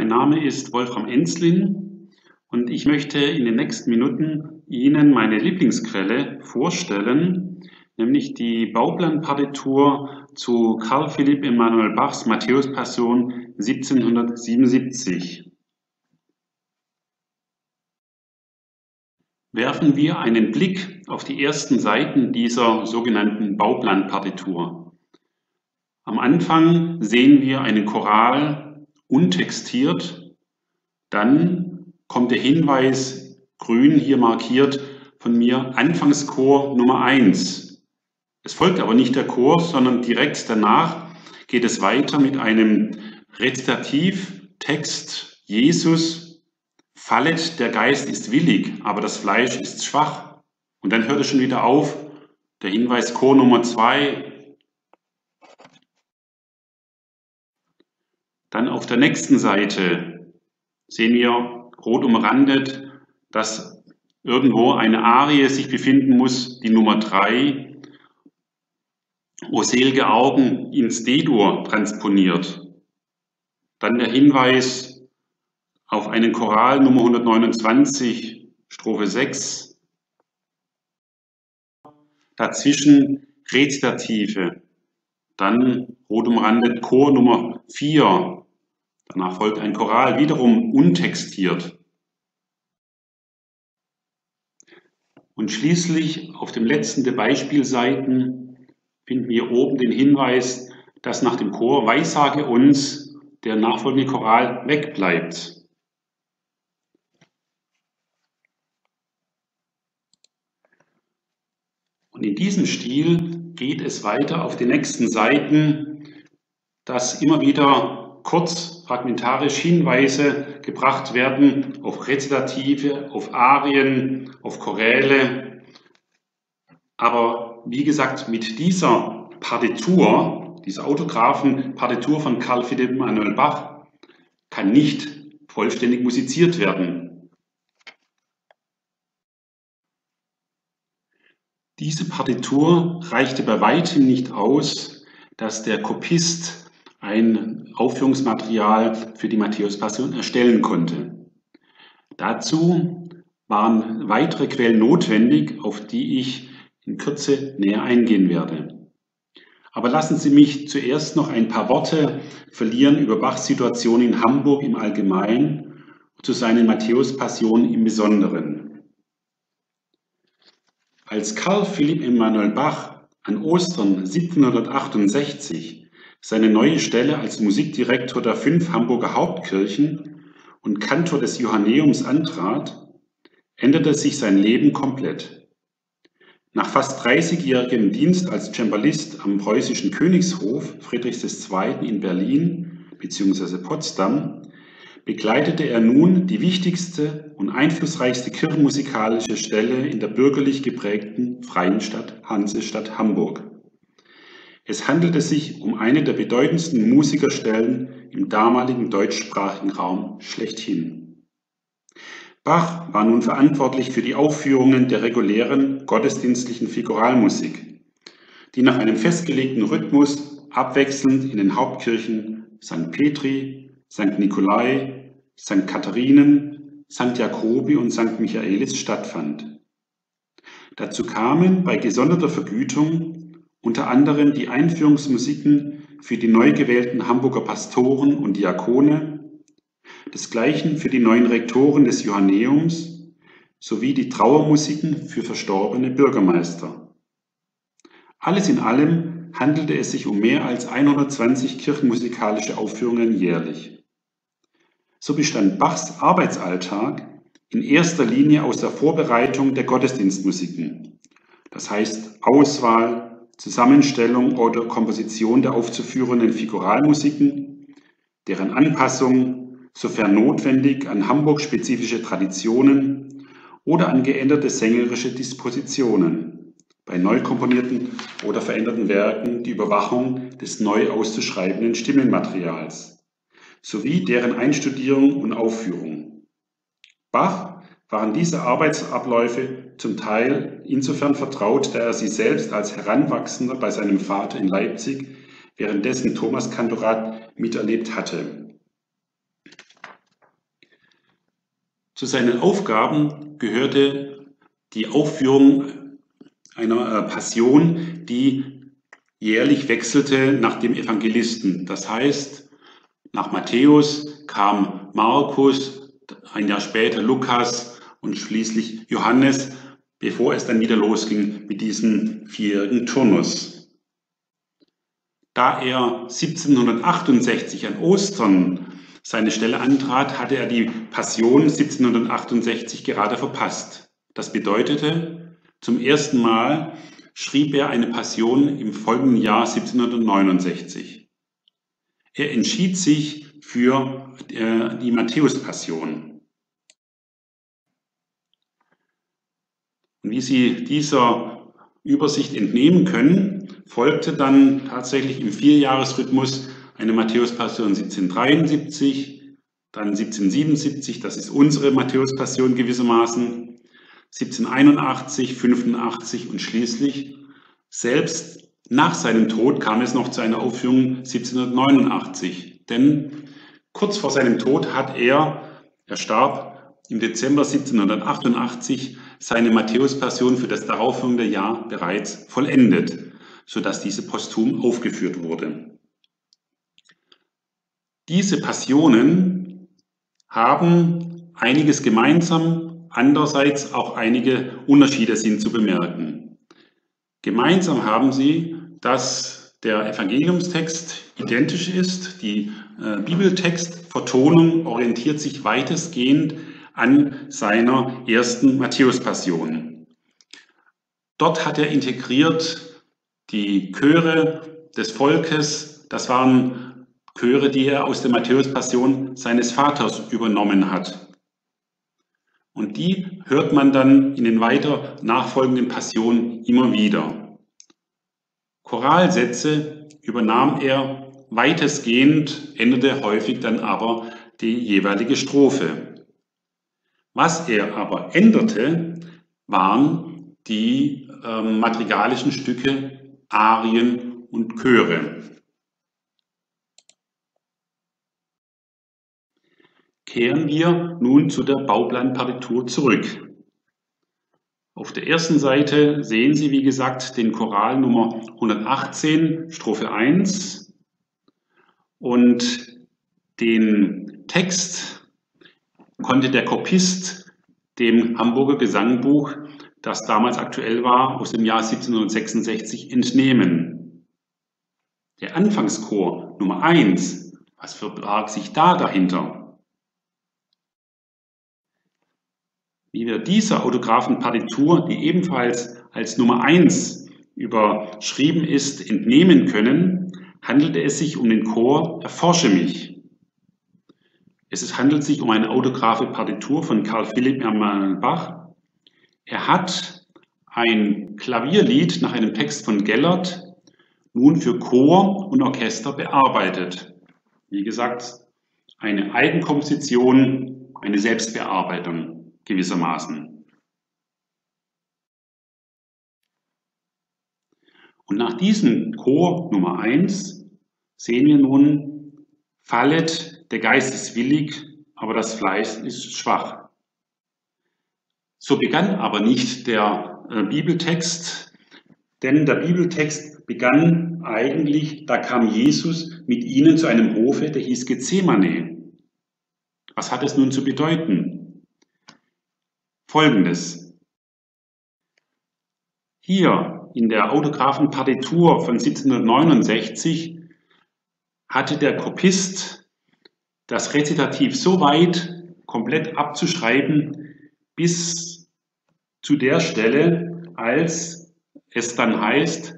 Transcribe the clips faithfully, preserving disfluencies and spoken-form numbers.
Mein Name ist Wolfram Enzlin und ich möchte in den nächsten Minuten Ihnen meine Lieblingsquelle vorstellen, nämlich die Bauplanpartitur zu Carl Philipp Emanuel Bachs Matthäus-Passion siebzehnhundertsiebenundsiebzig. Werfen wir einen Blick auf die ersten Seiten dieser sogenannten Bauplanpartitur. Am Anfang sehen wir einen Choral untextiert, dann kommt der Hinweis, grün hier markiert, von mir Anfangschor Nummer eins. Es folgt aber nicht der Chor, sondern direkt danach geht es weiter mit einem Rezitativtext: Jesus, fallet, der Geist ist willig, aber das Fleisch ist schwach. Und dann hört es schon wieder auf, der Hinweis Chor Nummer zwei. Dann auf der nächsten Seite sehen wir rot umrandet, dass irgendwo eine Arie sich befinden muss, die Nummer drei, O sel'ge Augen ins D-Dur transponiert. Dann der Hinweis auf einen Choral Nummer hundertneunundzwanzig, Strophe sechs. Dazwischen Rezitative. Dann rot umrandet Chor Nummer vier. Danach folgt ein Choral, wiederum untextiert. Und schließlich auf dem letzten der Beispielseiten finden wir oben den Hinweis, dass nach dem Chor Weissage uns der nachfolgende Choral wegbleibt. Und in diesem Stil geht es weiter auf den nächsten Seiten, dass immer wieder kurz fragmentarisch Hinweise gebracht werden auf Rezitative, auf Arien, auf Choräle. Aber wie gesagt, mit dieser Partitur, dieser autographen Partitur von Carl Philipp Emanuel Bach, kann nicht vollständig musiziert werden. Diese Partitur reichte bei weitem nicht aus, dass der Kopist ein Aufführungsmaterial für die Matthäus-Passion erstellen konnte. Dazu waren weitere Quellen notwendig, auf die ich in Kürze näher eingehen werde. Aber lassen Sie mich zuerst noch ein paar Worte verlieren über Bachs Situation in Hamburg im Allgemeinen und zu seinen Matthäus-Passionen im Besonderen. Als Carl Philipp Emanuel Bach an Ostern siebzehnhundertachtundsechzig seine neue Stelle als Musikdirektor der fünf Hamburger Hauptkirchen und Kantor des Johanneums antrat, änderte sich sein Leben komplett. Nach fast dreißigjährigem Dienst als Cembalist am preußischen Königshof Friedrichs des Zweiten in Berlin bzw. Potsdam begleitete er nun die wichtigste und einflussreichste kirchenmusikalische Stelle in der bürgerlich geprägten freien Stadt Hansestadt Hamburg. Es handelte sich um eine der bedeutendsten Musikerstellen im damaligen deutschsprachigen Raum schlechthin. Bach war nun verantwortlich für die Aufführungen der regulären gottesdienstlichen Figuralmusik, die nach einem festgelegten Rhythmus abwechselnd in den Hauptkirchen Sankt Petri, Sankt Nikolai, Sankt Katharinen, Sankt Jakobi und Sankt Michaelis stattfand. Dazu kamen bei gesonderter Vergütung unter anderem die Einführungsmusiken für die neu gewählten Hamburger Pastoren und Diakone, desgleichen für die neuen Rektoren des Johanneums sowie die Trauermusiken für verstorbene Bürgermeister. Alles in allem handelte es sich um mehr als hundertzwanzig kirchenmusikalische Aufführungen jährlich. So bestand Bachs Arbeitsalltag in erster Linie aus der Vorbereitung der Gottesdienstmusiken, das heißt Auswahl, Zusammenstellung oder Komposition der aufzuführenden Figuralmusiken, deren Anpassung, sofern notwendig, an Hamburg-spezifische Traditionen oder an geänderte sängerische Dispositionen, bei neu komponierten oder veränderten Werken die Überwachung des neu auszuschreibenden Stimmenmaterials, sowie deren Einstudierung und Aufführung. Bach waren diese Arbeitsabläufe zum Teil insofern vertraut, da er sie selbst als Heranwachsender bei seinem Vater in Leipzig während dessen Thomaskantorat miterlebt hatte. Zu seinen Aufgaben gehörte die Aufführung einer Passion, die jährlich wechselte nach dem Evangelisten. Das heißt, nach Matthäus kam Markus, ein Jahr später Lukas und schließlich Johannes, bevor es dann wieder losging mit diesem vierjährigen Turnus. Da er siebzehnhundertachtundsechzig an Ostern seine Stelle antrat, hatte er die Passion siebzehnhundertachtundsechzig gerade verpasst. Das bedeutete, zum ersten Mal schrieb er eine Passion im folgenden Jahr siebzehnhundertneunundsechzig. Er entschied sich für äh, die Matthäus-Passion. Und wie Sie dieser Übersicht entnehmen können, folgte dann tatsächlich im Vierjahresrhythmus eine Matthäus-Passion siebzehnhundertdreiundsiebzig, dann siebzehnhundertsiebenundsiebzig, das ist unsere Matthäus-Passion gewissermaßen, siebzehnhunderteinundachtzig, fünfundachtzig und schließlich, selbst nach seinem Tod, kam es noch zu einer Aufführung siebzehnhundertneunundachtzig. Denn kurz vor seinem Tod hat er, er starb im Dezember siebzehnhundertachtundachtzig, seine Matthäus-Passion für das darauffolgende Jahr bereits vollendet, sodass diese posthum aufgeführt wurde. Diese Passionen haben einiges gemeinsam, andererseits auch einige Unterschiede sind zu bemerken. Gemeinsam haben sie, dass der Evangeliumstext identisch ist, die äh, Bibeltextvertonung orientiert sich weitestgehend an seiner ersten Matthäus-Passion. Dort hat er integriert die Chöre des Volkes, das waren Chöre, die er aus der Matthäus-Passion seines Vaters übernommen hat. Und die hört man dann in den weiter nachfolgenden Passionen immer wieder. Choralsätze übernahm er weitestgehend, änderte häufig dann aber die jeweilige Strophe. Was er aber änderte, waren die äh, madrigalischen Stücke, Arien und Chöre. Kehren wir nun zu der Bauplanpartitur zurück. Auf der ersten Seite sehen Sie, wie gesagt, den Choral Nummer hundertachtzehn, Strophe eins und den Text konnte der Kopist dem Hamburger Gesangbuch, das damals aktuell war, aus dem Jahr siebzehnhundertsechsundsechzig entnehmen. Der Anfangschor Nummer eins, was verbarg sich da dahinter? Wie wir dieser Autographenpartitur, die ebenfalls als Nummer eins überschrieben ist, entnehmen können, handelte es sich um den Chor Erforsche mich. Es handelt sich um eine autographe Partitur von Carl Philipp Emanuel Bach. Er hat ein Klavierlied nach einem Text von Gellert nun für Chor und Orchester bearbeitet. Wie gesagt, eine Eigenkomposition, eine Selbstbearbeitung gewissermaßen. Und nach diesem Chor Nummer eins sehen wir nun, fallet, der Geist ist willig, aber das Fleisch ist schwach. So begann aber nicht der äh, Bibeltext, denn der Bibeltext begann eigentlich, da kam Jesus mit ihnen zu einem Hofe, der hieß Gethsemane. Was hat es nun zu bedeuten? Folgendes. Hier in der autographen Partitur von siebzehnhundertneunundsechzig hatte der Kopist das Rezitativ so weit komplett abzuschreiben bis zu der Stelle, als es dann heißt,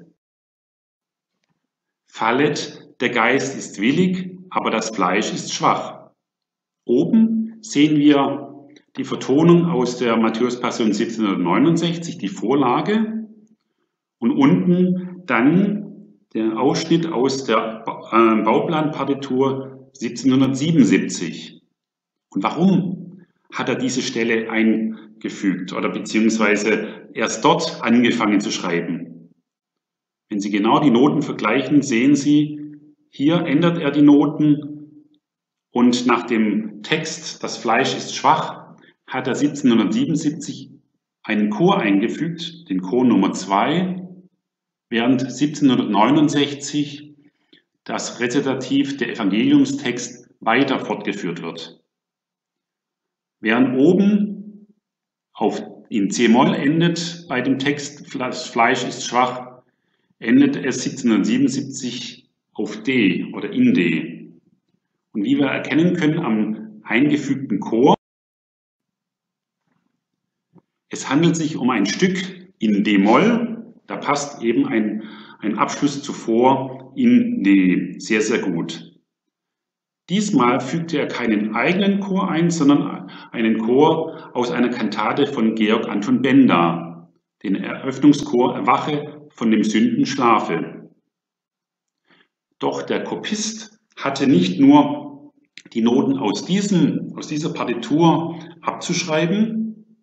fallet, der Geist ist willig, aber das Fleisch ist schwach. Oben sehen wir die Vertonung aus der Matthäus-Passion siebzehnhundertneunundsechzig, die Vorlage, und unten dann der Ausschnitt aus der Bauplanpartitur siebzehnhundertsiebenundsiebzig. Und warum hat er diese Stelle eingefügt oder beziehungsweise erst dort angefangen zu schreiben? Wenn Sie genau die Noten vergleichen, sehen Sie, hier ändert er die Noten und nach dem Text, das Fleisch ist schwach, hat er siebzehnhundertsiebenundsiebzig einen Chor eingefügt, den Chor Nummer zwei, während siebzehnhundertneunundsechzig das Rezitativ, der Evangeliumstext, weiter fortgeführt wird. Während oben auf, in C-Moll endet bei dem Text, das Fleisch ist schwach, endet es siebzehnhundertsiebenundsiebzig auf D oder in D. Und wie wir erkennen können am eingefügten Chor, es handelt sich um ein Stück in D-Moll, da passt eben ein, ein Abschluss zuvor in D, sehr, sehr gut. Diesmal fügte er keinen eigenen Chor ein, sondern einen Chor aus einer Kantate von Georg Anton Benda, den Eröffnungschor Erwache von dem Sünden schlafe. Doch der Kopist hatte nicht nur die Noten aus, diesem, aus dieser Partitur abzuschreiben,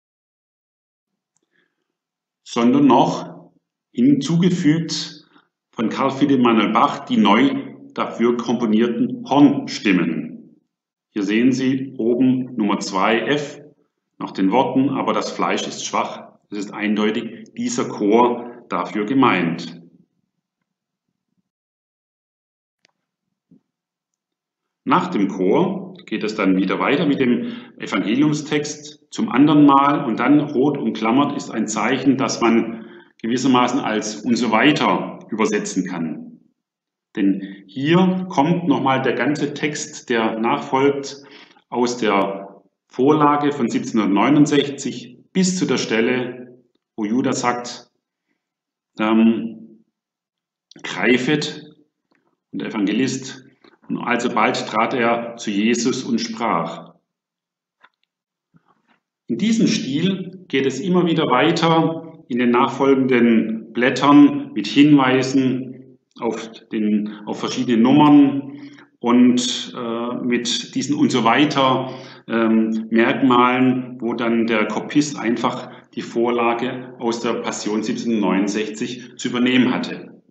sondern noch hinzugefügt von Karl Philipp Emanuel Bach die neu dafür komponierten Hornstimmen. Hier sehen Sie oben Nummer zwei F nach den Worten, aber das Fleisch ist schwach. Es ist eindeutig dieser Chor dafür gemeint. Nach dem Chor geht es dann wieder weiter mit dem Evangeliumstext zum anderen Mal und dann rot umklammert ist ein Zeichen, das man gewissermaßen als und so weiter übersetzen kann. Denn hier kommt nochmal der ganze Text, der nachfolgt, aus der Vorlage von siebzehnhundertneunundsechzig bis zu der Stelle, wo Judas sagt, ähm, greifet, und der Evangelist, und alsobald trat er zu Jesus und sprach. In diesem Stil geht es immer wieder weiter in den nachfolgenden Blättern mit Hinweisen auf, den, auf verschiedene Nummern und äh, mit diesen und so weiter ähm, Merkmalen, wo dann der Kopist einfach die Vorlage aus der Passion siebzehnhundertneunundsechzig zu übernehmen hatte.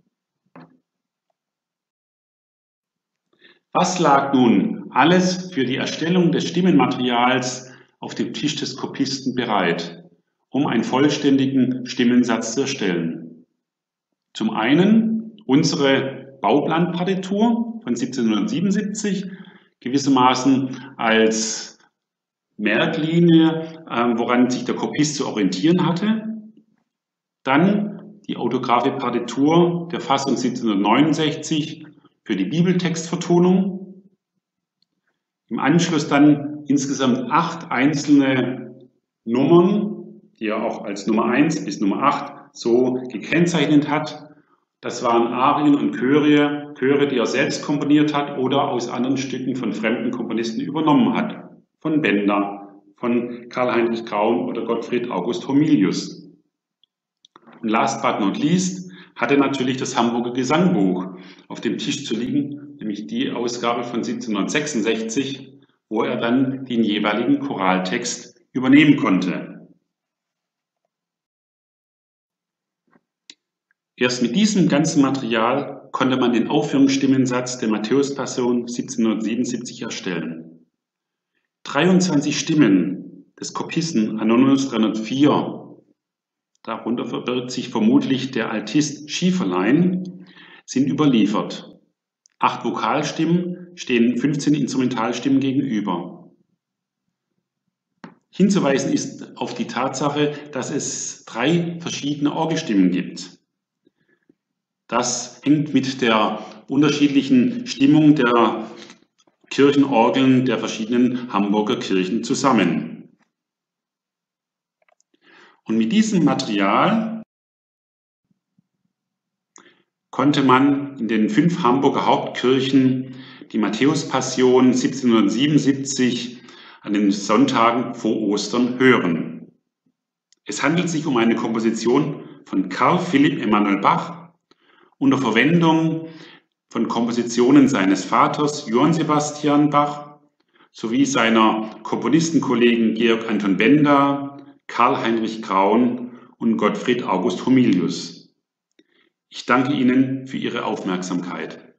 Was lag nun alles für die Erstellung des Stimmenmaterials auf dem Tisch des Kopisten bereit, um einen vollständigen Stimmensatz zu erstellen? Zum einen unsere Bauplanpartitur von siebzehnhundertsiebenundsiebzig, gewissermaßen als Merklinie, äh, woran sich der Kopist zu orientieren hatte. Dann die autographe Partitur der Fassung siebzehnhundertneunundsechzig für die Bibeltextvertonung. Im Anschluss dann insgesamt acht einzelne Nummern, die er auch als Nummer eins bis Nummer acht so gekennzeichnet hat. Das waren Arien und Chöre, Chöre, die er selbst komponiert hat oder aus anderen Stücken von fremden Komponisten übernommen hat. Von Benda, von Karl-Heinrich Graun oder Gottfried August Homilius. Und last but not least hatte natürlich das Hamburger Gesangbuch auf dem Tisch zu liegen, nämlich die Ausgabe von siebzehnhundertsechsundsechzig, wo er dann den jeweiligen Choraltext übernehmen konnte. Erst mit diesem ganzen Material konnte man den Aufführungsstimmensatz der Matthäus-Passion siebzehnhundertsiebenundsiebzig erstellen. dreiundzwanzig Stimmen des Kopisten Anonymous dreihundertvier, darunter verbirgt sich vermutlich der Altist Schieferlein, sind überliefert. Acht Vokalstimmen stehen fünfzehn Instrumentalstimmen gegenüber. Hinzuweisen ist auf die Tatsache, dass es drei verschiedene Orgelstimmen gibt. Das hängt mit der unterschiedlichen Stimmung der Kirchenorgeln der verschiedenen Hamburger Kirchen zusammen. Und mit diesem Material konnte man in den fünf Hamburger Hauptkirchen die Matthäus-Passion siebzehnhundertsiebenundsiebzig an den Sonntagen vor Ostern hören. Es handelt sich um eine Komposition von Karl Philipp Emanuel Bach unter Verwendung von Kompositionen seines Vaters Johann Sebastian Bach sowie seiner Komponistenkollegen Georg Anton Benda, Karl-Heinrich Graun und Gottfried August Homilius. Ich danke Ihnen für Ihre Aufmerksamkeit.